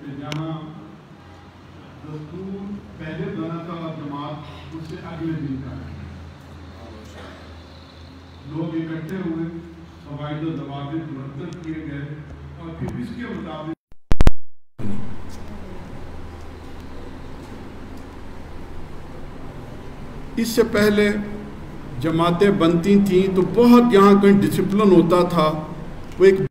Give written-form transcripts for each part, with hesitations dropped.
کہ جہاں دستور پہلے بنا تھا اور جماعت اس سے اگلے دن کا ہے، لوگ اکٹھے ہوئے، قواعد و ضوابط مرتب کیے گئے اور پھر اس کے مطابق اس سے پہلے جماعتیں بنتی تھیں تو بہت یہاں کہیں ڈسپلن ہوتا تھا. وہ ایک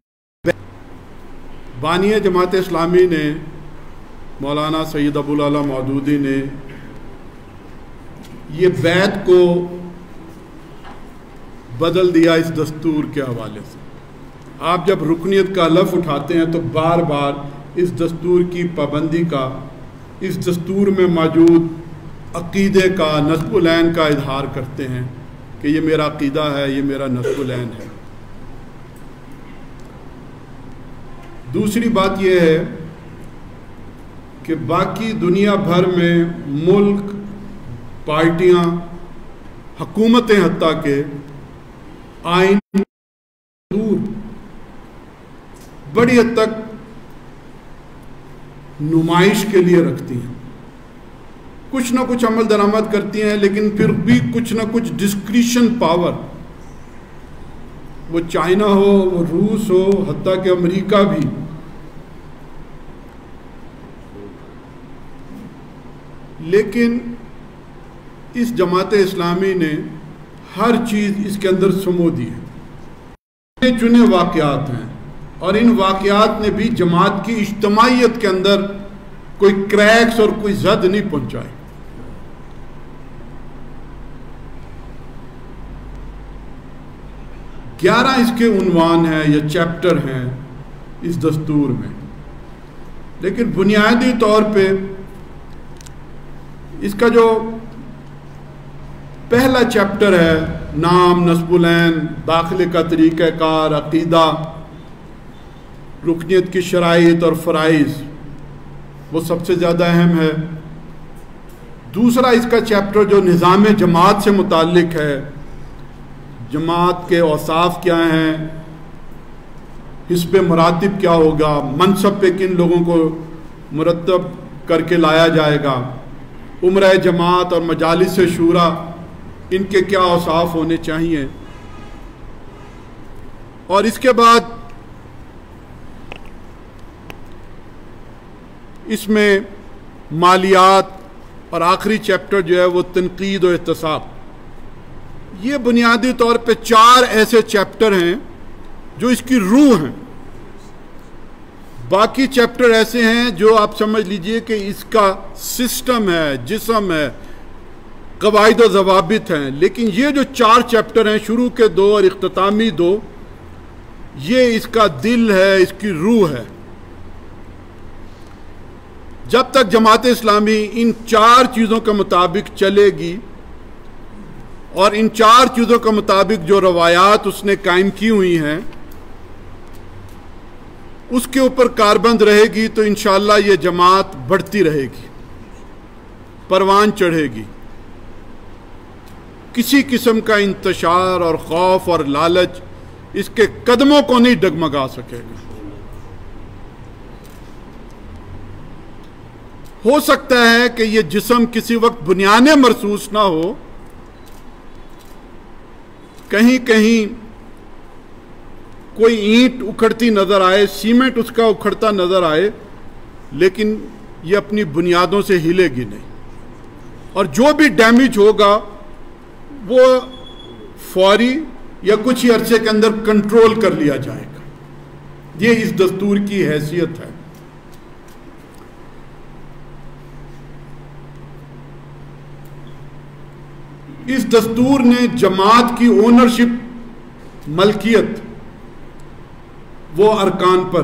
بانی جماعت اسلامی نے مولانا سید ابو العلا مودودی نے یہ بیعت کو بدل دیا اس دستور کے حوالے سے. آپ جب رکنیت کا لفظ اٹھاتے ہیں تو بار بار اس دستور کی پابندی کا، اس دستور میں موجود عقیدے کا، نصب العین کا اظہار کرتے ہیں کہ یہ میرا عقیدہ ہے، یہ میرا نصب العین ہے. دوسری بات یہ ہے کہ باقی دنیا بھر میں ملک، پارٹیاں، حکومتیں حتیٰ کہ آئین دستور بڑی حد تک نمائش کے لیے رکھتی ہیں، کچھ نہ کچھ عمل درآمد کرتی ہیں، لیکن پھر بھی کچھ نہ کچھ ڈسکریشن پاور، وہ چائنا ہو، وہ روس ہو، حتیٰ کہ امریکہ بھی، لیکن اس جماعت اسلامی نے ہر چیز اس کے اندر سمو دی ہے. چنے واقعات ہیں اور ان واقعات نے بھی جماعت کی اجتماعیت کے اندر کوئی کریکس اور کوئی زد نہیں پہنچائی. گیارہ اس کے عنوان ہیں یا چیپٹر ہیں اس دستور میں، لیکن بنیادی طور پہ اس کا جو پہلا چیپٹر ہے، نام، نصب العین، داخلے کا طریقہ کار، عقیدہ، رکنیت کی شرائط اور فرائض، وہ سب سے زیادہ اہم ہے. دوسرا اس کا چیپٹر جو نظام جماعت سے متعلق ہے، جماعت کے اوصاف کیا ہیں، حزب مراتب کیا ہوگا، منصب پہ کن لوگوں کو مرتب کر کے لایا جائے گا، عمرہ جماعت اور مجالس شورا، ان کے کیا اوصاف ہونے چاہیے. اور اس کے بعد اس میں مالیات اور آخری چیپٹر جو ہے وہ تنقید و احتساب. یہ بنیادی طور پہ 4 ایسے چیپٹر ہیں جو اس کی روح ہیں. باقی چیپٹر ایسے ہیں جو آپ سمجھ لیجئے کہ اس کا سسٹم ہے، جسم ہے، قواعد و ضوابط ہیں. لیکن یہ جو 4 چیپٹر ہیں، شروع کے 2 اور اختتامی 2، یہ اس کا دل ہے، اس کی روح ہے. جب تک جماعت اسلامی ان 4 چیزوں کے مطابق چلے گی اور ان 4 چیزوں کے مطابق جو روایات اس نے قائم کی ہوئی ہیں اس کے اوپر کاربند رہے گی، تو انشاءاللہ یہ جماعت بڑھتی رہے گی، پروان چڑھے گی. کسی قسم کا انتشار اور خوف اور لالچ اس کے قدموں کو نہیں ڈگمگا سکے گا. ہو سکتا ہے کہ یہ جسم کسی وقت بنیادیں محسوس نہ ہو، کہیں کہیں کوئی اینٹ اکھڑتی نظر آئے، سیمنٹ اس کا اکھڑتا نظر آئے، لیکن یہ اپنی بنیادوں سے ہلے گی نہیں. اور جو بھی ڈیمیج ہوگا وہ فوری یا کچھ ہی عرصے کے اندر کنٹرول کر لیا جائے گا. یہ اس دستور کی حیثیت ہے. اس دستور نے جماعت کی اونرشپ، ملکیت، وہ ارکان پر،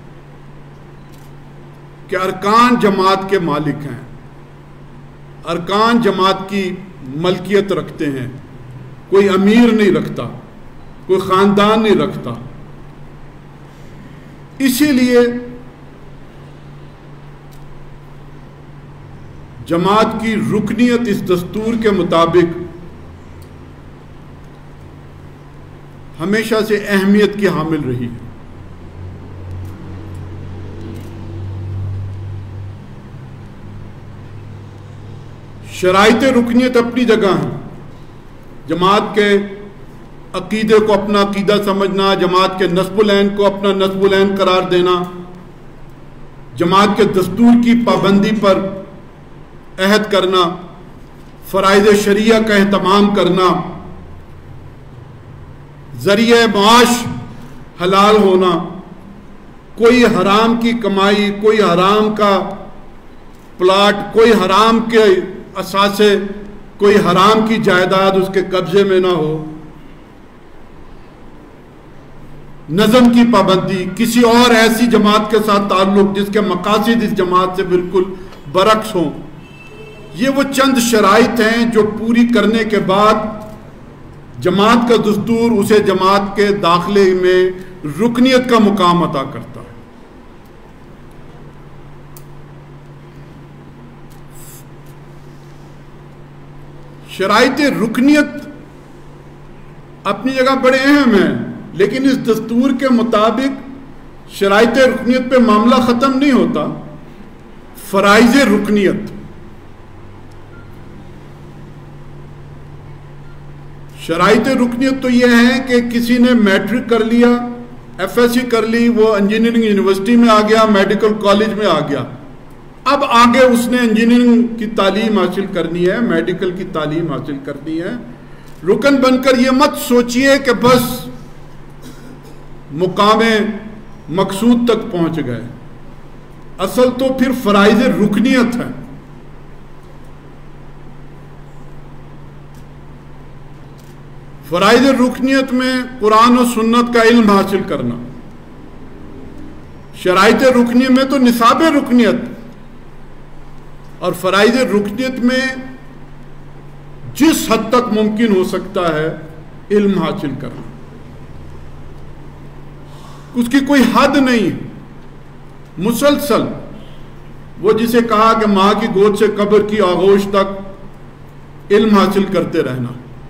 کہ ارکان جماعت کے مالک ہیں، ارکان جماعت کی ملکیت رکھتے ہیں. کوئی امیر نہیں رکھتا، کوئی خاندان نہیں رکھتا. اسی لیے جماعت کی رکنیت اس دستور کے مطابق ہمیشہ سے اہمیت کی حامل رہی ہے. شرائط رکنیت اپنی جگہ ہیں. جماعت کے عقیدے کو اپنا عقیدہ سمجھنا، جماعت کے نصب العین کو اپنا نصب العین قرار دینا، جماعت کے دستور کی پابندی پر عہد کرنا، فرائض شریعہ کا اہتمام کرنا، ذریعہ معاش حلال ہونا، کوئی حرام کی کمائی، کوئی حرام کا پلاٹ، کوئی حرام کے اثاثے، کوئی حرام کی جائیداد اس کے قبضے میں نہ ہو، نظم کی پابندی، کسی اور ایسی جماعت کے ساتھ تعلق جس کے مقاصد اس جماعت سے بالکل برعکس ہوں. یہ وہ چند شرائط ہیں جو پوری کرنے کے بعد جماعت کا دستور اسے جماعت کے داخلے میں رکنیت کا مقام عطا کرتا ہے. شرائط رکنیت اپنی جگہ بڑے اہم ہیں، لیکن اس دستور کے مطابق شرائط رکنیت پہ معاملہ ختم نہیں ہوتا. فرائض رکنیت، شرائط رکنیت تو یہ ہے کہ کسی نے میٹرک کر لیا، ایف ایس سی کر لی، وہ انجینئرنگ یونیورسٹی میں آ گیا، میڈیکل کالج میں آ گیا. اب آگے اس نے انجینئرنگ کی تعلیم حاصل کرنی ہے، میڈیکل کی تعلیم حاصل کرنی ہے. رکن بن کر یہ مت سوچئے کہ بس مقام مقصود تک پہنچ گئے. اصل تو پھر فرائض رکنیت ہے. فرائض رکنیت میں قرآن و سنت کا علم حاصل کرنا. شرائط رکنیت میں تو نصاب رکنیت، اور فرائض رکنیت میں جس حد تک ممکن ہو سکتا ہے علم حاصل کرنا. اس کی کوئی حد نہیں. مسلسل وہ جسے کہا کہ ماں کی گود سے قبر کی آغوش تک علم حاصل کرتے رہنا.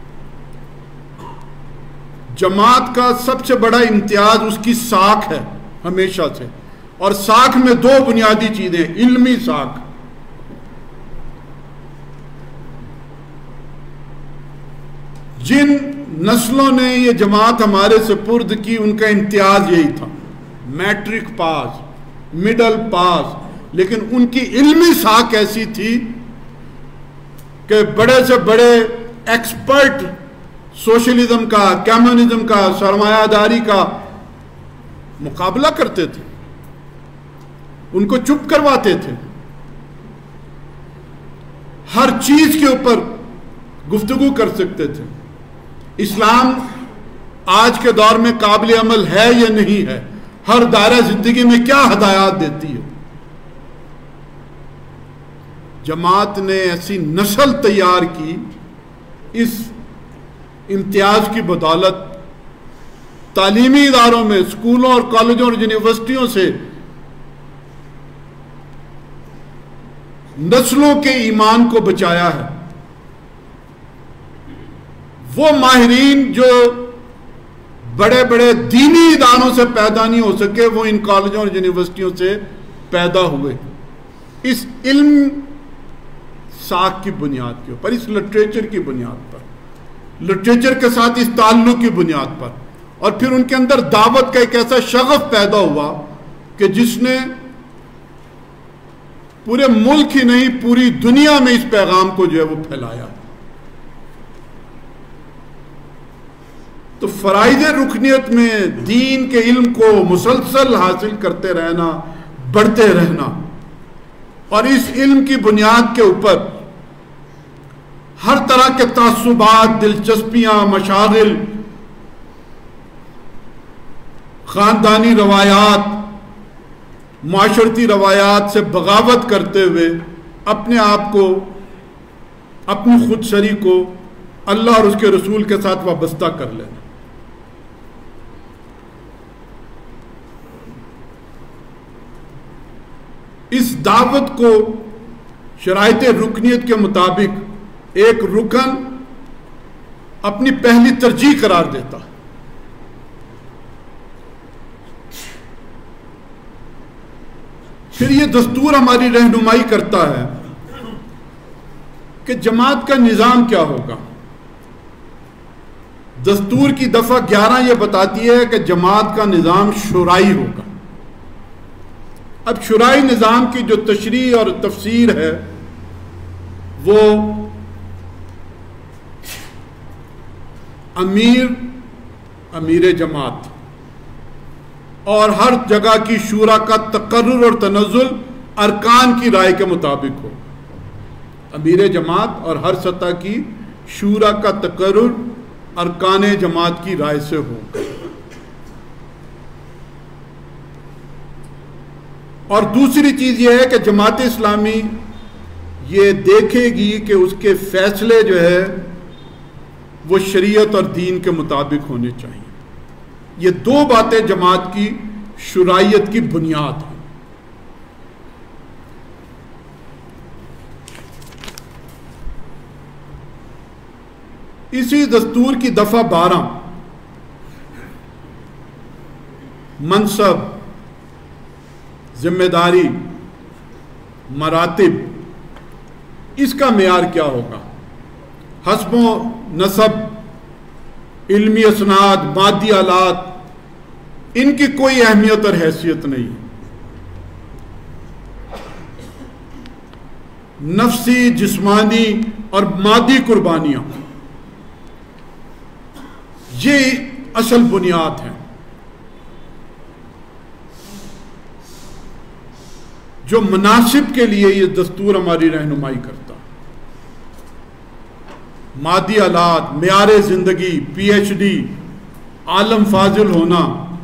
جماعت کا سب سے بڑا امتیاز اس کی ساکھ ہے ہمیشہ سے، اور ساکھ میں دو بنیادی چیزیں، علمی ساکھ. جن نسلوں نے یہ جماعت ہمارے سپرد کی ان کا امتیاز یہی تھا، میٹرک پاس، مڈل پاس، لیکن ان کی علمی ساکھ ایسی تھی کہ بڑے سے بڑے ایکسپرٹ سوشلزم کا، کمیونزم کا، سرمایہ داری کا مقابلہ کرتے تھے، ان کو چپ کرواتے تھے، ہر چیز کے اوپر گفتگو کر سکتے تھے. اسلام آج کے دور میں قابل عمل ہے یا نہیں ہے، ہر دائرہ زندگی میں کیا ہدایات دیتی ہے. جماعت نے ایسی نسل تیار کی اس امتیاز کی بدولت. تعلیمی اداروں میں، اسکولوں اور کالجوں اور یونیورسٹیوں سے نسلوں کے ایمان کو بچایا ہے. وہ ماہرین جو بڑے بڑے دینی اداروں سے پیدا نہیں ہو سکے، وہ ان کالجوں اور یونیورسٹیوں سے پیدا ہوئے، اس علم ساکھ کی بنیاد کے اوپر، اس لٹریچر کی بنیاد پر، لٹریچر کے ساتھ اس تعلق کی بنیاد پر. اور پھر ان کے اندر دعوت کا ایک ایسا شغف پیدا ہوا کہ جس نے پورے ملک ہی نہیں پوری دنیا میں اس پیغام کو جو ہے وہ پھیلایا. تو فرائض رکنیت میں دین کے علم کو مسلسل حاصل کرتے رہنا، بڑھتے رہنا، اور اس علم کی بنیاد کے اوپر ہر طرح کے تعصبات، دلچسپیاں، مشاغل، خاندانی روایات، معاشرتی روایات سے بغاوت کرتے ہوئے اپنے آپ کو، اپنی خود سری کو اللہ اور اس کے رسول کے ساتھ وابستہ کر لینا. اس دعوت کو شرائط رکنیت کے مطابق ایک رکن اپنی پہلی ترجیح قرار دیتا. پھر یہ دستور ہماری رہنمائی کرتا ہے کہ جماعت کا نظام کیا ہوگا. دستور کی دفعہ 11 یہ بتاتی ہے کہ جماعت کا نظام شورائی ہوگا. اب شورائی نظام کی جو تشریح اور تفسیر ہے وہ امیر جماعت اور ہر جگہ کی شورا کا تقرر اور تنزل ارکان کی رائے کے مطابق ہو. امیر جماعت اور ہر سطح کی شورا کا تقرر ارکان جماعت کی رائے سے ہو. اور دوسری چیز یہ ہے کہ جماعت اسلامی یہ دیکھے گی کہ اس کے فیصلے جو ہے وہ شریعت اور دین کے مطابق ہونے چاہیے. یہ دو باتیں جماعت کی شرائعت کی بنیاد ہیں. اسی دستور کی دفعہ 12 منصب، ذمہ داری، مراتب، اس کا معیار کیا ہوگا؟ حسب و نسب، علمی اسناد، مادی آلات، ان کی کوئی اہمیت اور حیثیت نہیں. نفسی، جسمانی اور مادی قربانیاں یہ اصل بنیاد ہیں جو مناسب کے لیے یہ دستور ہماری رہنمائی کرتا. مادی آلات، معیار زندگی، پی ایچ ڈی، عالم فاضل ہونا،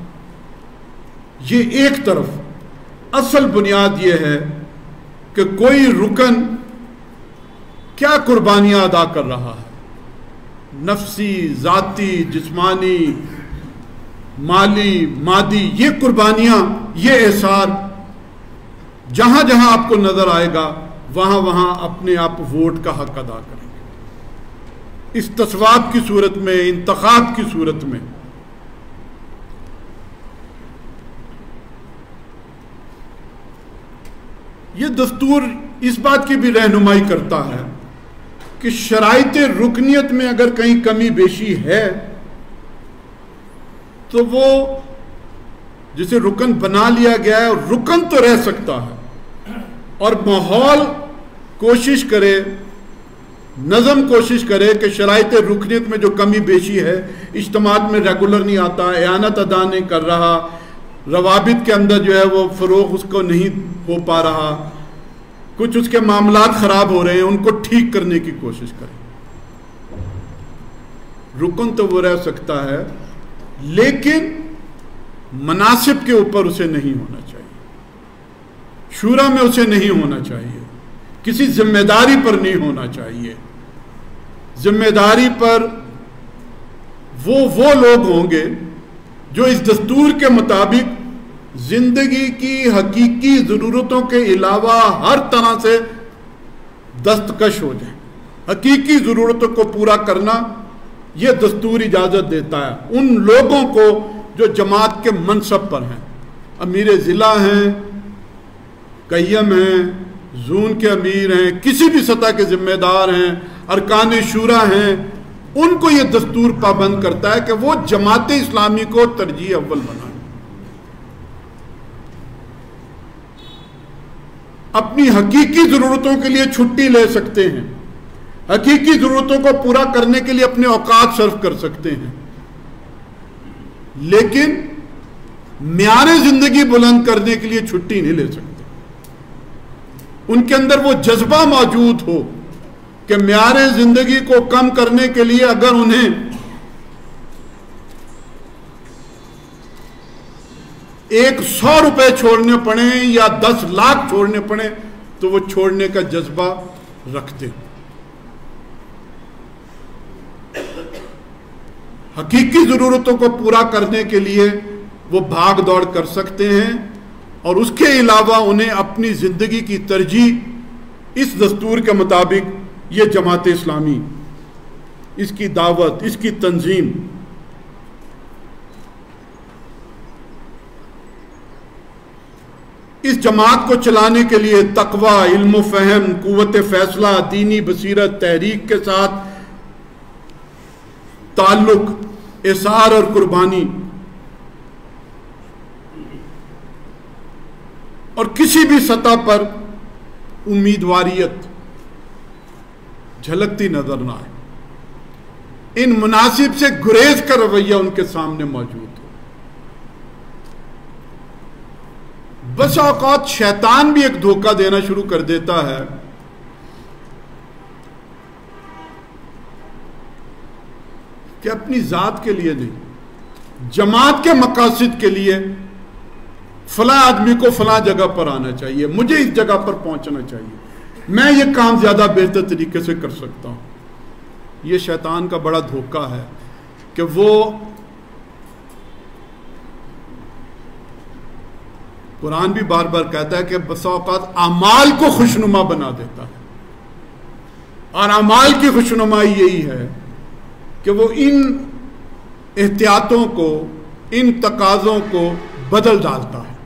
یہ ایک طرف. اصل بنیاد یہ ہے کہ کوئی رکن کیا قربانیاں ادا کر رہا ہے، نفسی، ذاتی، جسمانی، مالی، مادی، یہ قربانیاں، یہ احسار جہاں جہاں آپ کو نظر آئے گا وہاں وہاں اپنے آپ ووٹ کا حق ادا کریں گے. استصواب کی صورت میں، انتخاب کی صورت میں. یہ دستور اس بات کی بھی رہنمائی کرتا ہے کہ شرائط رکنیت میں اگر کہیں کمی بیشی ہے تو وہ جسے رکن بنا لیا گیا ہے رکن تو رہ سکتا ہے، اور ماحول کوشش کرے، نظم کوشش کرے کہ شرائط رکنیت میں جو کمی بیشی ہے، اجتماعات میں ریگولر نہیں آتا، اعانت ادا نہیں کر رہا، روابط کے اندر جو ہے وہ فروغ اس کو نہیں ہو پا رہا، کچھ اس کے معاملات خراب ہو رہے ہیں، ان کو ٹھیک کرنے کی کوشش کریں. رکن تو وہ رہ سکتا ہے لیکن مناسب کے اوپر اسے نہیں ہونا چاہیے، شورا میں اسے نہیں ہونا چاہیے، کسی ذمہ داری پر نہیں ہونا چاہیے. ذمہ داری پر وہ لوگ ہوں گے جو اس دستور کے مطابق زندگی کی حقیقی ضرورتوں کے علاوہ ہر طرح سے دستکش ہو جائیں. حقیقی ضرورتوں کو پورا کرنا یہ دستور اجازت دیتا ہے ان لوگوں کو جو جماعت کے منصب پر ہیں، امیر ضلع ہیں، قیم ہیں، زون کے امیر ہیں، کسی بھی سطح کے ذمہ دار ہیں، ارکان شورا ہیں، ان کو یہ دستور پابند کرتا ہے کہ وہ جماعت اسلامی کو ترجیح اول بنائیں. اپنی حقیقی ضرورتوں کے لیے چھٹی لے سکتے ہیں، حقیقی ضرورتوں کو پورا کرنے کے لیے اپنے اوقات صرف کر سکتے ہیں، لیکن معیار زندگی بلند کرنے کے لیے چھٹی نہیں لے سکتے. ان کے اندر وہ جذبہ موجود ہو کہ معیار زندگی کو کم کرنے کے لیے اگر انہیں ایک 100 روپے چھوڑنے پڑیں یا 10 لاکھ چھوڑنے پڑیں تو وہ چھوڑنے کا جذبہ رکھتے. حقیقی ضرورتوں کو پورا کرنے کے لیے وہ بھاگ دوڑ کر سکتے ہیں، اور اس کے علاوہ انہیں اپنی زندگی کی ترجیح اس دستور کے مطابق یہ جماعت اسلامی، اس کی دعوت، اس کی تنظیم، اس جماعت کو چلانے کے لیے تقوی، علم و فہم، قوت فیصلہ، دینی بصیرت، تحریک کے ساتھ تعلق، احسار اور قربانی، اور کسی بھی سطح پر امیدواریت جھلکتی نظر نہ آئے، ان مناسب سے گریز کا رویہ ان کے سامنے موجود ہو۔ بس اوقات شیطان بھی ایک دھوکہ دینا شروع کر دیتا ہے کہ اپنی ذات کے لیے نہیں، جماعت کے مقاصد کے لیے فلاں آدمی کو فلاں جگہ پر آنا چاہیے، مجھے اس جگہ پر پہنچنا چاہیے، میں یہ کام زیادہ بہتر طریقے سے کر سکتا ہوں۔ یہ شیطان کا بڑا دھوکہ ہے کہ وہ قرآن بھی بار بار کہتا ہے کہ بسا اوقات اعمال کو خوشنما بنا دیتا ہے، اور اعمال کی خوشنمائی یہی ہے کہ وہ ان احتیاطوں کو، ان تقاضوں کو بدل ڈالتا ہے۔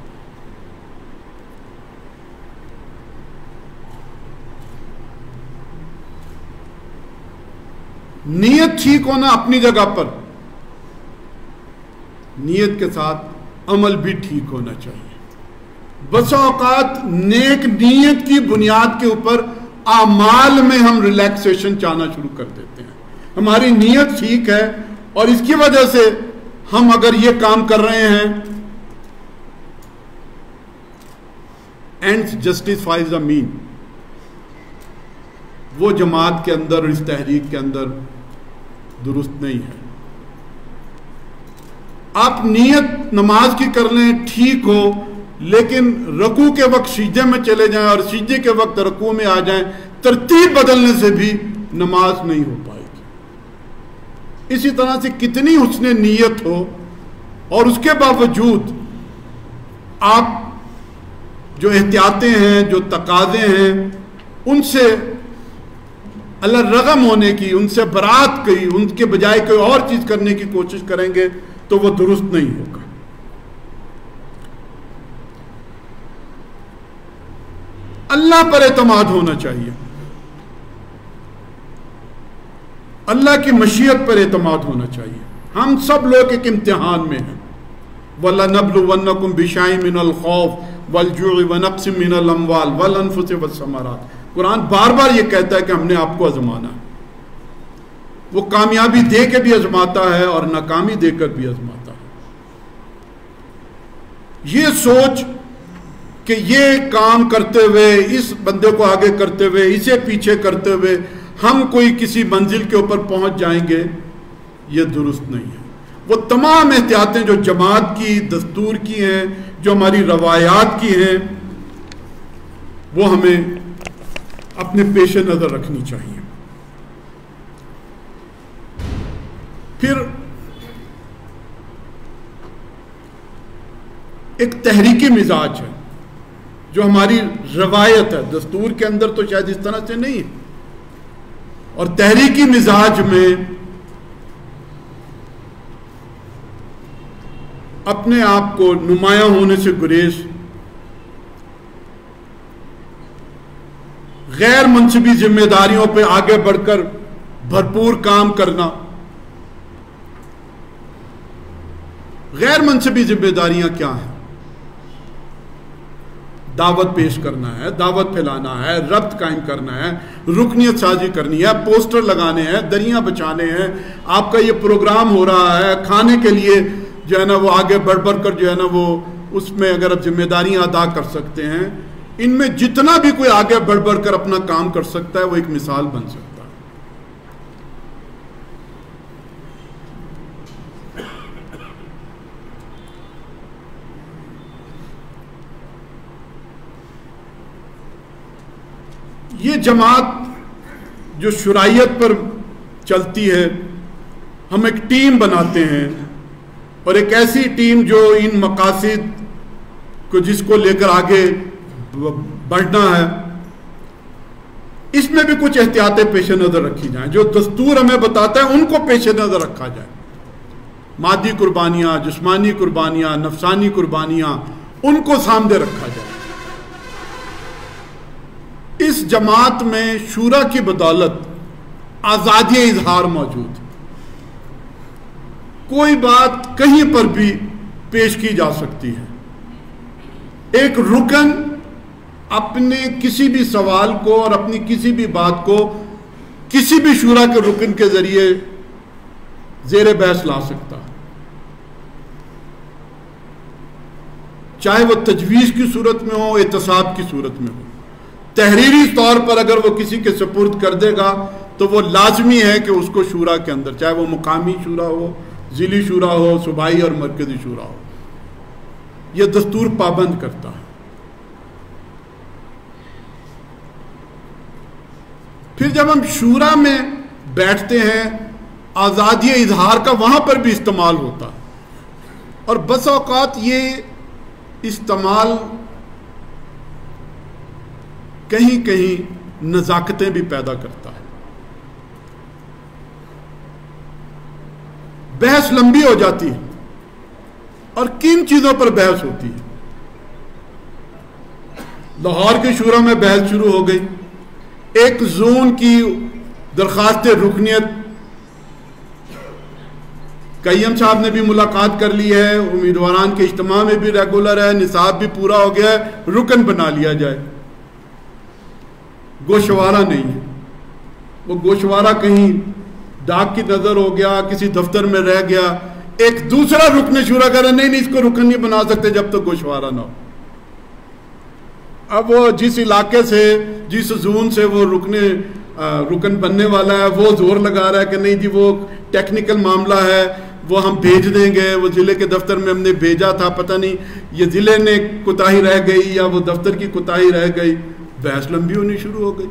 نیت ٹھیک ہونا اپنی جگہ پر، نیت کے ساتھ عمل بھی ٹھیک ہونا چاہیے۔ بسا اوقات نیک نیت کی بنیاد کے اوپر اعمال میں ہم ریلیکسیشن چاہنا شروع کر دیتے ہیں۔ ہماری نیت ٹھیک ہے اور اس کی وجہ سے ہم اگر یہ کام کر رہے ہیں، اینڈز جسٹیفائز دا مین، وہ جماعت کے اندر اور اس تحریک کے اندر درست نہیں ہے۔ آپ نیت نماز کی کر لیں، ٹھیک ہو، لیکن رکوع کے وقت سجدے میں چلے جائیں اور سجدے کے وقت رکوع میں آ جائیں، ترتیب بدلنے سے بھی نماز نہیں ہو پائے گی۔ اسی طرح سے کتنی حسن نیت ہو اور اس کے باوجود آپ جو احتیاطیں ہیں، جو تقاضے ہیں، ان سے اللہ رغم ہونے کی، ان سے برات کی، ان کے بجائے کوئی اور چیز کرنے کی کوشش کریں گے تو وہ درست نہیں ہوگا۔ اللہ پر اعتماد ہونا چاہیے، اللہ کی مشیت پر اعتماد ہونا چاہیے۔ ہم سب لوگ ایک امتحان میں ہیں۔ وَلَنَبْلُوَنَّكُمْ بِشَيْءٍ مِّنَ الْخَوْفِ وَالْجُوعِ وَنَقْصٍ مِّنَ الْأَمْوَالِ وَالْأَنفُسِ وَالثَّمَرَاتِ۔ قرآن بار بار یہ کہتا ہے کہ ہم نے آپ کو آزمانا ہے۔ وہ کامیابی دے کے بھی آزماتا ہے اور ناکامی دے کر بھی آزماتا ہے۔ یہ سوچ کہ یہ کام کرتے ہوئے، اس بندے کو آگے کرتے ہوئے، اسے پیچھے کرتے ہوئے ہم کوئی کسی منزل کے اوپر پہنچ جائیں گے، یہ درست نہیں ہے۔ وہ تمام احتیاطیں جو جماعت کی، دستور کی ہیں، جو ہماری روایات کی ہیں، وہ ہمیں اپنے پیش نظر رکھنی چاہیے۔ پھر ایک تحریکی مزاج ہے جو ہماری روایت ہے، دستور کے اندر تو شاید اس طرح سے نہیں ہے، اور تحریکی مزاج میں اپنے آپ کو نمایاں ہونے سے گریز، غیر منصبی ذمہ داریوں پہ آگے بڑھ کر بھرپور کام کرنا۔ غیر منصبی ذمہ داریاں کیا ہیں؟ دعوت پیش کرنا ہے، دعوت پھیلانا ہے، ربط قائم کرنا ہے، رکنیت سازی کرنی ہے، پوسٹر لگانے ہیں، دریاں بچانے ہیں، آپ کا یہ پروگرام ہو رہا ہے، کھانے کے لیے جو ہے نا وہ آگے بڑھ بڑھ کر جو ہے نا وہ اس میں اگر آپ ذمہ داریاں ادا کر سکتے ہیں، ان میں جتنا بھی کوئی آگے بڑھ بڑھ کر اپنا کام کر سکتا ہے وہ ایک مثال بن سکتا ہے۔ یہ جماعت جو شرائعت پر چلتی ہے، ہم ایک ٹیم بناتے ہیں، اور ایک ایسی ٹیم جو ان مقاصد کو جس کو لے کر آگے بڑھنا ہے، اس میں بھی کچھ احتیاطیں پیش نظر رکھی جائیں۔ جو دستور ہمیں بتاتا ہے ان کو پیش نظر رکھا جائے۔ مادی قربانیاں، جسمانی قربانیاں، نفسانی قربانیاں، ان کو سامنے رکھا جائے۔ اس جماعت میں شورا کی بدولت آزادی اظہار موجود ہے. کوئی بات کہیں پر بھی پیش کی جا سکتی ہے. ایک رکن اپنے کسی بھی سوال کو اور اپنی کسی بھی بات کو کسی بھی شورا کے رکن کے ذریعے زیر بحث لا سکتا ہے، چاہے وہ تجویز کی صورت میں ہو، احتساب کی صورت میں ہو. تحریری طور پر اگر وہ کسی کے سپرد کر دے گا تو وہ لازمی ہے کہ اس کو شورا کے اندر، چاہے وہ مقامی شورا ہو، ضلعی شورا ہو، صوبائی اور مرکزی شورا ہو، یہ دستور پابند کرتا ہے. پھر جب ہم شورا میں بیٹھتے ہیں آزادی اظہار کا وہاں پر بھی استعمال ہوتا ہے، اور بس اوقات یہ استعمال کہیں کہیں نزاکتیں بھی پیدا کرتا ہے. بحث لمبی ہو جاتی ہے، اور کن چیزوں پر بحث ہوتی ہے؟ لاہور کے شورا میں بحث شروع ہو گئی. ایک زون کی درخواست رکنیت، قیم صاحب نے بھی ملاقات کر لی ہے، امیدواران کے اجتماع میں بھی ریگولر ہے، نصاب بھی پورا ہو گیا ہے، رکن بنا لیا جائے. گوشوارہ نہیں ہے، وہ گوشوارہ کہیں ڈاک کی نظر ہو گیا، کسی دفتر میں رہ گیا. ایک دوسرا رکن شورا کر رہا ہے، نہیں اس کو رکن نہیں بنا سکتے جب تک گوشوارہ نہ ہو. اب وہ جس علاقے سے، جس زون سے وہ رکن بننے والا ہے، وہ زور لگا رہا ہے کہ نہیں جی وہ ٹیکنیکل معاملہ ہے، وہ ہم بھیج دیں گے، وہ ضلع کے دفتر میں ہم نے بھیجا تھا، پتہ نہیں یہ ضلع نے کوتاہی رہ گئی یا وہ دفتر کی کوتاہی رہ گئی. بحث لمبی ہونی شروع ہو گئی.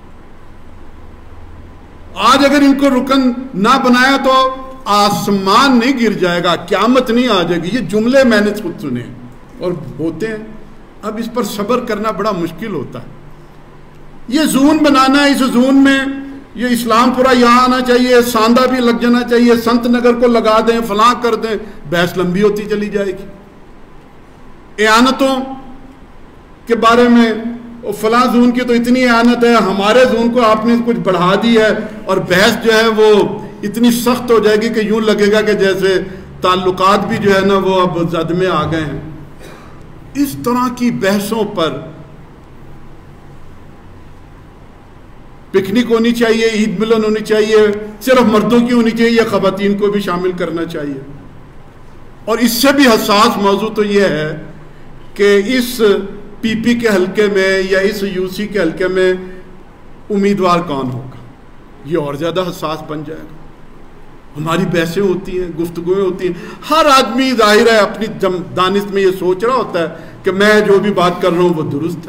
آج اگر ان کو رکن نہ بنایا تو آسمان نہیں گر جائے گا، قیامت نہیں آ جائے گی. یہ جملے میں نے خود سنے اور ہوتے ہیں. اب اس پر صبر کرنا بڑا مشکل ہوتا ہے. یہ زون بنانا ہے، اس زون میں یہ اسلام پورا یہاں آنا چاہیے، ساندہ بھی لگ جانا چاہیے، سنت نگر کو لگا دیں، فلاں کر دیں. بحث لمبی ہوتی چلی جائے گی. اعانتوں کے بارے میں فلاں زون کی تو اتنی اعانت ہے، ہمارے زون کو آپ نے کچھ بڑھا دی ہے، اور بحث جو ہے وہ اتنی سخت ہو جائے گی کہ یوں لگے گا کہ جیسے تعلقات بھی جو ہے نا وہ اب زد میں آ گئے ہیں. اس طرح کی بحثوں پر پکنک ہونی چاہیے، عید ملن ہونی چاہیے، صرف مردوں کی ہونی چاہیے یا خواتین کو بھی شامل کرنا چاہیے. اور اس سے بھی حساس موضوع تو یہ ہے کہ اس پی پی کے حلقے میں یا اس یو سی کے حلقے میں امیدوار کون ہوگا، یہ اور زیادہ حساس بن جائے گا. ہماری بحثیں ہوتی ہیں، گفتگویں ہوتی ہیں، ہر آدمی ظاہر ہے اپنی دانست میں یہ سوچ رہا ہوتا ہے کہ میں جو بھی بات کر رہا ہوں وہ درست ہے.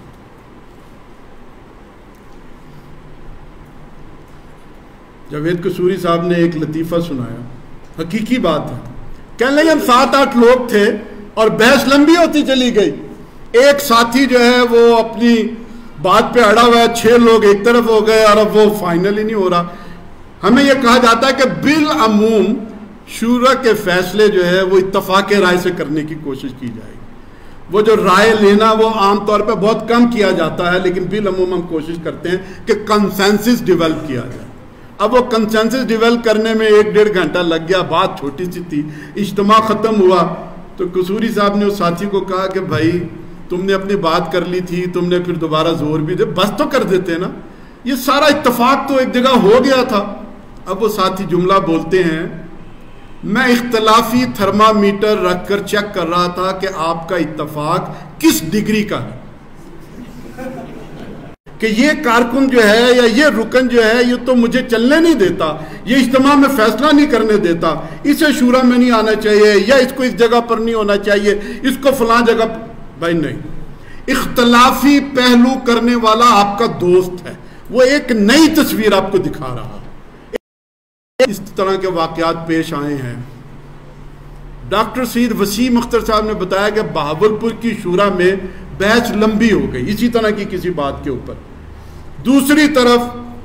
جاوید قصوری صاحب نے ایک لطیفہ سنایا، حقیقی بات ہے. کہنے لگے ہم 7-8 لوگ تھے اور بحث لمبی ہوتی چلی گئی. ایک ساتھی جو ہے وہ اپنی بات پہ اڑا ہوا ہے، 6 لوگ ایک طرف ہو گئے اور اب وہ فائنل ہی نہیں ہو رہا. ہمیں یہ کہا جاتا ہے کہ بالعموم شورا کے فیصلے جو ہے وہ اتفاق رائے سے کرنے کی کوشش کی جائے گی. وہ جو رائے لینا وہ عام طور پہ بہت کم کیا جاتا ہے، لیکن بالعموم ہم کوشش کرتے ہیں کہ کنسنسس ڈیولپ کیا جائے. اب وہ کنسنسس ڈیولپ کرنے میں 1-1.5 گھنٹہ لگ گیا. بات چھوٹی سی تھی، اجتماع ختم ہوا تو قصوری صاحب نے اس ساتھی کو کہا کہ بھائی تم نے اپنی بات کر لی تھی، تم نے پھر دوبارہ زور بھی دے، بس تو کر دیتے نا، یہ سارا اتفاق تو ایک جگہ ہو گیا تھا. اب وہ ساتھی جملہ بولتے ہیں، میں اختلافی تھرمامیٹر رکھ کر چیک کر رہا تھا کہ آپ کا اتفاق کس ڈگری کا ہے، کہ یہ کارکن جو ہے یا یہ رکن جو ہے یہ تو مجھے چلنے نہیں دیتا، یہ اجتماع میں فیصلہ نہیں کرنے دیتا، اسے شورا میں نہیں آنا چاہیے، یا اس کو اس جگہ پر نہیں ہونا چاہیے، اس کو فلاں جگہ پر. بھائی نہیں، اختلافی پہلو کرنے والا آپ کا دوست ہے، وہ ایک نئی تصویر آپ کو دکھا رہا ہے. اس طرح کے واقعات پیش آئے ہیں. ڈاکٹر سید وسیم اختر صاحب نے بتایا کہ بہاولپور کی شورا میں بحث لمبی ہو گئی اسی طرح کی کسی بات کے اوپر. دوسری طرف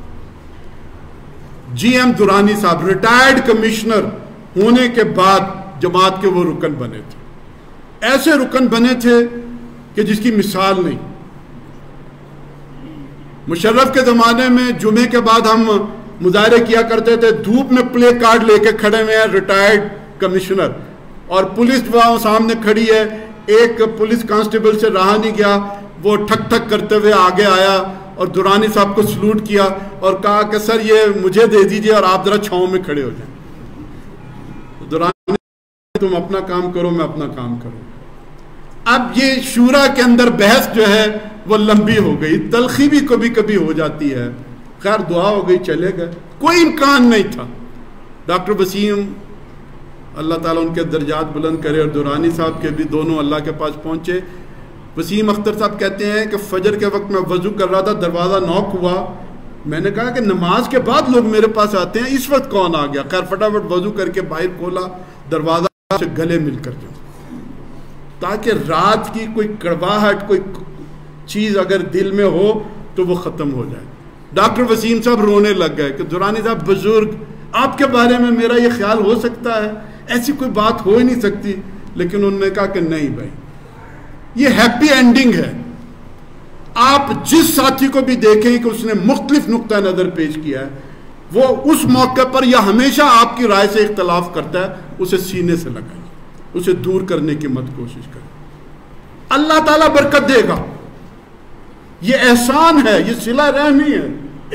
جی ایم دورانی صاحب ریٹائرڈ کمشنر ہونے کے بعد جماعت کے وہ رکن بنے تھے. ایسے رکن بنے تھے کہ جس کی مثال نہیں. مشرف کے زمانے میں جمعے کے بعد ہم مظاہرے کیا کرتے تھے، دھوپ میں پلے کارڈ لے کے کھڑے ہوئے ہیں ریٹائرڈ کمشنر، اور پولیس وہاں سامنے کھڑی ہے، ایک پولیس کانسٹیبل سے رہا نہیں گیا، وہ ٹھک ٹھک کرتے ہوئے آگے آیا اور درانی صاحب کو سلوٹ کیا اور کہا کہ سر یہ مجھے دے دیجئے اور آپ ذرا چھاؤں میں کھڑے ہو جائیں۔ درانی تم اپنا کام کرو، میں اپنا کام کروں۔ اب یہ شورا کے اندر بحث جو ہے وہ لمبی ہو گئی، تلخی بھی کبھی کبھی ہو جاتی ہے، خیر دعا ہو گئی، چلے گئے، کوئی امکان نہیں تھا۔ ڈاکٹر وسیم اللہ تعالیٰ ان کے درجات بلند کرے اور دورانی صاحب کے بھی، دونوں اللہ کے پاس پہنچے۔ وسیم اختر صاحب کہتے ہیں کہ فجر کے وقت میں وضو کر رہا تھا، دروازہ نوک ہوا، میں نے کہا کہ نماز کے بعد لوگ میرے پاس آتے ہیں، اس وقت کون آ گیا؟ خیر فٹافٹ وضو کر کے باہر کھولا، دروازہ سے گلے مل کر جاؤ، تاکہ رات کی کوئی کڑواہٹ، کوئی چیز اگر دل میں ہو تو وہ ختم ہو جائے۔ ڈاکٹر وسیم صاحب رونے لگ گئے کہ دورانی صاحب بزرگ، آپ کے بارے میں میرا یہ خیال ہو سکتا ہے؟ ایسی کوئی بات ہو ہی نہیں سکتی۔ لیکن انہوں نے کہا کہ نہیں بھائی، یہ ہیپی اینڈنگ ہے۔ آپ جس ساتھی کو بھی دیکھیں کہ اس نے مختلف نقطہ نظر پیش کیا ہے، وہ اس موقع پر یا ہمیشہ آپ کی رائے سے اختلاف کرتا ہے، اسے سینے سے لگائیں، اسے دور کرنے کی مت کوشش کریں، اللہ تعالیٰ برکت دے گا۔ یہ احسان ہے، یہ صلہ رحمی ہے۔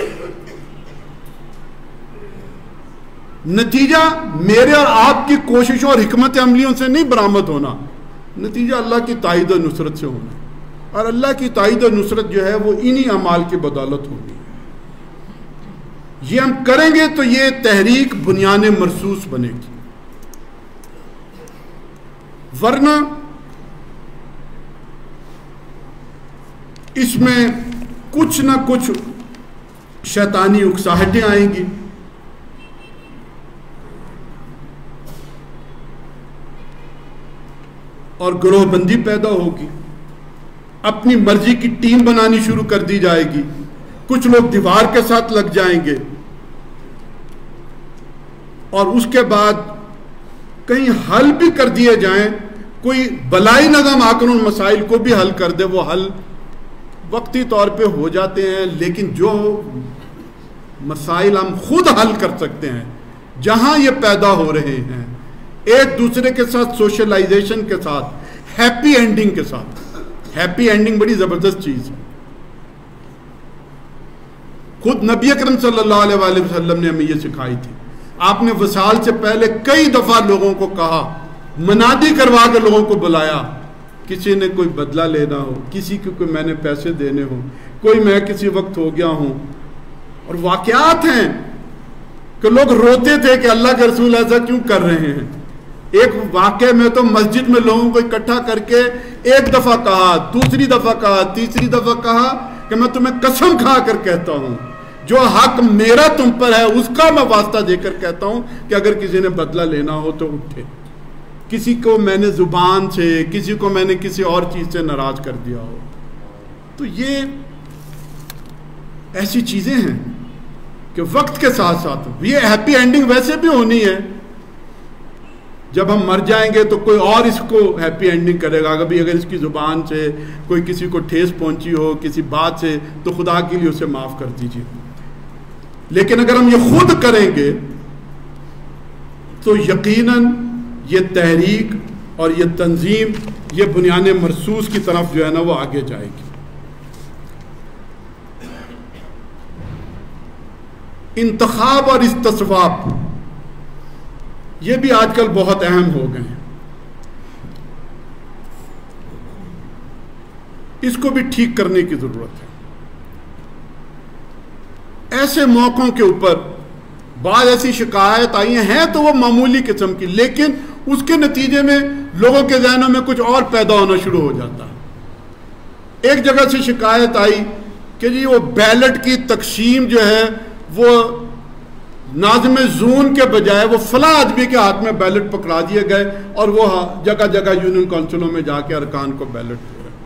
نتیجہ میرے اور آپ کی کوششوں اور حکمت عملیوں سے نہیں برآمد ہونا، نتیجہ اللہ کی تائید و نصرت سے ہونا ہے، اور اللہ کی تائید و نصرت جو ہے وہ انہی اعمال کی بدولت ہوگی۔ یہ ہم کریں گے تو یہ تحریک بنیان مرصوص بنے گی، ورنہ اس میں کچھ نہ کچھ شیطانی اکساہٹیں آئیں گی، اور گروہ بندی پیدا ہوگی، اپنی مرضی کی ٹیم بنانی شروع کر دی جائے گی، کچھ لوگ دیوار کے ساتھ لگ جائیں گے، اور اس کے بعد کہیں حل بھی کر دیے جائیں، کوئی بلائی نظام آ کر ان مسائل کو بھی حل کر دے، وہ حل وقتی طور پہ ہو جاتے ہیں، لیکن جو مسائل ہم خود حل کر سکتے ہیں، جہاں یہ پیدا ہو رہے ہیں ایک دوسرے کے ساتھ سوشلائزیشن کے ساتھ، ہیپی اینڈنگ کے ساتھ۔ ہیپی اینڈنگ بڑی زبردست چیز ہے، خود نبی اکرم صلی اللہ علیہ وآلہ وسلم نے ہمیں یہ سکھائی تھی۔ آپ نے وصال سے پہلے کئی دفعہ لوگوں کو کہا، منادی کروا کے لوگوں کو بلایا، کسی نے کوئی بدلہ لینا ہو، کسی کو کوئی میں نے پیسے دینے ہوں، کوئی میں کسی وقت ہو گیا ہوں، اور واقعات ہیں کہ لوگ روتے تھے کہ اللہ کے رسول ایسا کیوں کر رہے ہیں۔ ایک واقعے میں تو مسجد میں لوگوں کو اکٹھا کر کے ایک دفعہ کہا، دوسری دفعہ کہا، تیسری دفعہ کہا کہ میں تمہیں قسم کھا کر کہتا ہوں، جو حق میرا تم پر ہے اس کا میں واسطہ دے کر کہتا ہوں کہ اگر کسی نے بدلہ لینا ہو تو اٹھے، کسی کو میں نے زبان سے، کسی کو میں نے کسی اور چیز سے ناراض کر دیا ہو۔ تو یہ ایسی چیزیں ہیں کہ وقت کے ساتھ ساتھ یہ ہیپی اینڈنگ ویسے بھی ہونی ہے، جب ہم مر جائیں گے تو کوئی اور اس کو ہیپی اینڈنگ کرے گا، اگر اس کی زبان سے کوئی کسی کو ٹھیس پہنچی ہو کسی بات سے تو خدا کے لیے اسے معاف کر دیجیے، لیکن اگر ہم یہ خود کریں گے تو یقیناً یہ تحریک اور یہ تنظیم یہ بنیان مرصوص کی طرف جو ہے نا وہ آگے جائے گی۔ انتخاب اور استصواب یہ بھی آج کل بہت اہم ہو گئے ہیں، اس کو بھی ٹھیک کرنے کی ضرورت ہے۔ ایسے موقعوں کے اوپر بعض ایسی شکایت آئی ہیں تو وہ معمولی قسم کی، لیکن اس کے نتیجے میں لوگوں کے ذہنوں میں کچھ اور پیدا ہونا شروع ہو جاتا ہے۔ ایک جگہ سے شکایت آئی کہ جی وہ بیلٹ کی تقسیم جو ہے وہ ناظم زون کے بجائے وہ فلاں آدمی کے ہاتھ میں بیلٹ پکڑا دیے گئے اور وہ جگہ جگہ یونین کونسلوں میں جا کے ارکان کو بیلٹ دے رہے۔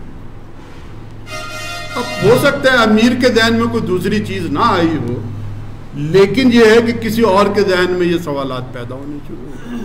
اب ہو سکتا ہے امیر کے ذہن میں کوئی دوسری چیز نہ آئی ہو، لیکن یہ ہے کہ کسی اور کے ذہن میں یہ سوالات پیدا ہونے شروع ہو۔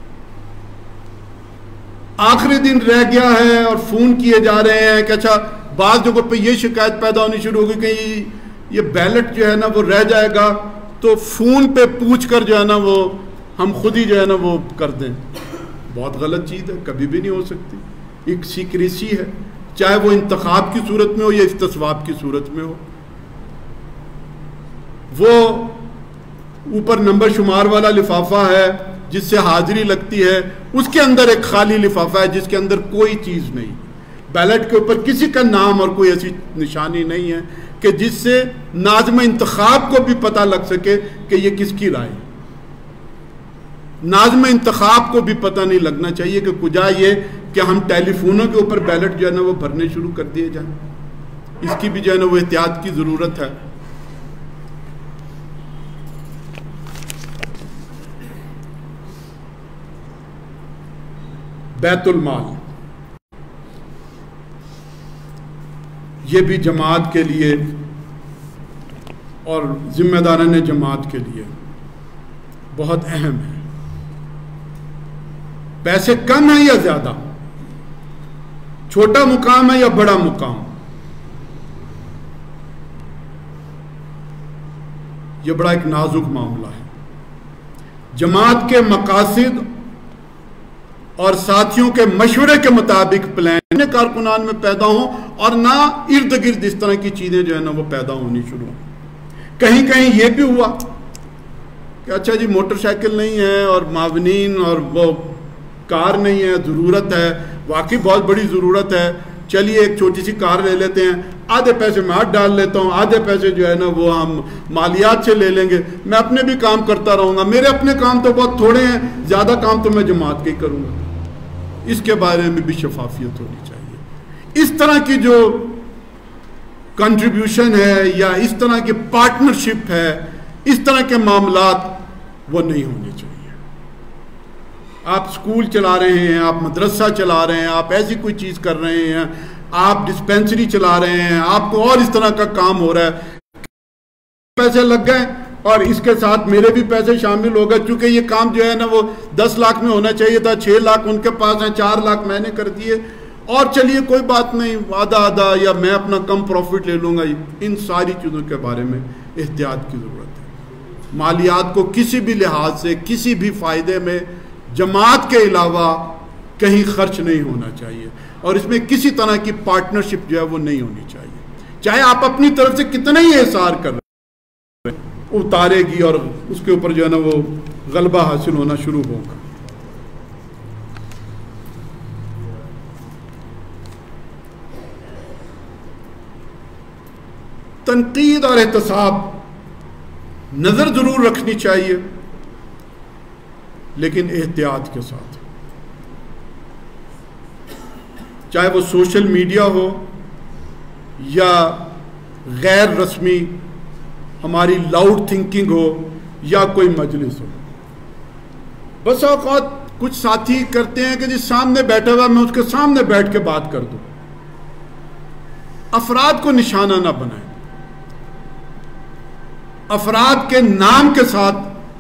آخری دن رہ گیا ہے اور فون کیے جا رہے ہیں کہ اچھا بعض جگہوں پہ یہ شکایت پیدا ہونی شروع ہوگی کہ یہ بیلٹ جو ہے نا وہ رہ جائے گا تو فون پہ پوچھ کر جو ہے نا وہ ہم خود ہی جو ہے نا وہ کر دیں. بہت غلط چیز ہے, کبھی بھی نہیں ہو سکتی. ایک سیکریسی ہے, چاہے وہ انتخاب کی صورت میں ہو یا استصواب کی صورت میں ہو. وہ اوپر نمبر شمار والا لفافہ ہے جس سے حاضری لگتی ہے, اس کے اندر ایک خالی لفافہ ہے جس کے اندر کوئی چیز نہیں. بیلٹ کے اوپر کسی کا نام اور کوئی ایسی نشانی نہیں ہے کہ جس سے ناظم انتخاب کو بھی پتہ لگ سکے کہ یہ کس کی رائے. ناظم انتخاب کو بھی پتہ نہیں لگنا چاہیے کہ کجا یہ کہ ہم ٹیلی فونوں کے اوپر بیلٹ جو ہے نا وہ بھرنے شروع کر دیے جائیں. اس کی بھی جو ہے نا وہ احتیاط کی ضرورت ہے. بیت المال یہ بھی جماعت کے لیے اور ذمہ داران جماعت کے لیے بہت اہم ہے. پیسے کم ہیں یا زیادہ, چھوٹا مقام ہے یا بڑا مقام, یہ بڑا ایک نازک معاملہ ہے. جماعت کے مقاصد اور ساتھیوں کے مشورے کے مطابق پلان کارکنان میں پیدا ہوں اور نہ ارد گرد اس طرح کی چیزیں جو ہے نا وہ پیدا ہونی شروع ہوں. کہیں کہیں یہ بھی ہوا کہ اچھا جی موٹر سائیکل نہیں ہے اور معاونین اور وہ کار نہیں ہے, ضرورت ہے, واقعی بہت بڑی ضرورت ہے, چلیے ایک چھوٹی سی کار لے لیتے ہیں, آدھے پیسے میں ہاتھ ڈال لیتا ہوں, آدھے پیسے جو ہے نا وہ ہم مالیات سے لے لیں گے, میں اپنے بھی کام کرتا رہوں گا, میرے اپنے کام تو بہت تھوڑے ہیں, زیادہ کام تو میں جماعت کے ہی کروں گا. اس کے بارے میں بھی شفافیت ہونی چاہیے. اس طرح کی جو کنٹریبیوشن ہے یا اس طرح کی پارٹنرشپ ہے, اس طرح کے معاملات وہ نہیں ہونے چاہیے. آپ سکول چلا رہے ہیں, آپ مدرسہ چلا رہے ہیں, آپ ایسی کوئی چیز کر رہے ہیں, آپ ڈسپینسری چلا رہے ہیں, آپ کو اور اس طرح کا کام ہو رہا ہے, پیسے لگ گئے اور اس کے ساتھ میرے بھی پیسے شامل ہو گئے, چونکہ یہ کام جو ہے نا وہ 10 لاکھ میں ہونا چاہیے تھا, 6 لاکھ ان کے پاس ہیں, 4 لاکھ میں نے کر دیے, اور چلیے کوئی بات نہیں, آدھا آدھا یا میں اپنا کم پروفٹ لے لوں گا. ان ساری چیزوں کے بارے میں احتیاط کی ضرورت ہے. مالیات کو کسی بھی لحاظ سے کسی بھی فائدے میں جماعت کے علاوہ کہیں خرچ نہیں ہونا چاہیے, اور اس میں کسی طرح کی پارٹنرشپ جو ہے وہ نہیں ہونی چاہیے. چاہے آپ اپنی طرف سے کتنا ہی احسار کر رہے ہیں, اتارے گی اور اس کے اوپر جو ہے نا وہ غلبہ حاصل ہونا شروع ہوگا. تنقید اور احتساب نظر ضرور رکھنی چاہیے, لیکن احتیاط کے ساتھ. چاہے وہ سوشل میڈیا ہو یا غیر رسمی ہماری لاؤڈ تھنکنگ ہو یا کوئی مجلس ہو. بس اوقات کچھ ساتھی کرتے ہیں کہ جس سامنے بیٹھا ہوا میں اس کے سامنے بیٹھ کے بات کر دوں. افراد کو نشانہ نہ بنائیں, افراد کے نام کے ساتھ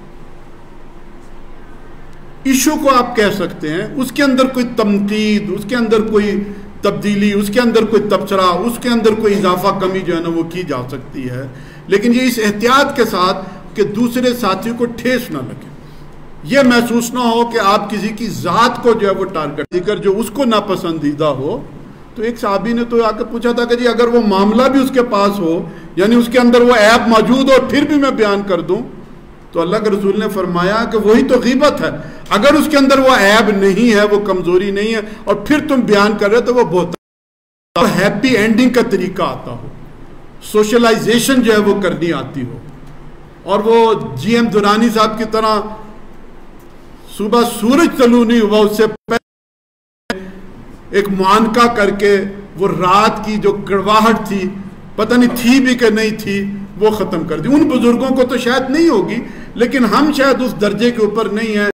ایشو کو آپ کہہ سکتے ہیں, اس کے اندر کوئی تنقید, اس کے اندر کوئی تبدیلی, اس کے اندر کوئی تبصرہ, اس کے اندر کوئی اضافہ کمی جو ہے نا وہ کی جا سکتی ہے, لیکن یہ اس احتیاط کے ساتھ کہ دوسرے ساتھیوں کو ٹھیس نہ لگے, یہ محسوس نہ ہو کہ آپ کسی کی ذات کو جو ہے وہ ٹارگٹ کر جو اس کو ناپسندیدہ ہو. تو ایک صحابی نے تو آ کے پوچھا تھا کہ جی اگر وہ معاملہ بھی اس کے پاس ہو, یعنی اس کے اندر وہ عیب موجود ہو, پھر بھی میں بیان کر دوں, تو اللہ کے رسول نے فرمایا کہ وہی تو غیبت ہے. اگر اس کے اندر وہ عیب نہیں ہے, وہ کمزوری نہیں ہے, اور پھر تم بیان کر رہے تو وہ بہت ہیپی اینڈنگ کا طریقہ آتا ہو, سوشلائزیشن جو ہے وہ کرنی آتی ہو, اور وہ جی ایم دورانی صاحب کی طرح صبح سورج طلوع نہیں ہوا اس سے پہلے ایک معانقہ کر کے وہ رات کی جو کڑواہٹ تھی, پتہ نہیں تھی بھی کہ نہیں تھی, وہ ختم کر دی. ان بزرگوں کو تو شاید نہیں ہوگی, لیکن ہم شاید اس درجے کے اوپر نہیں ہیں.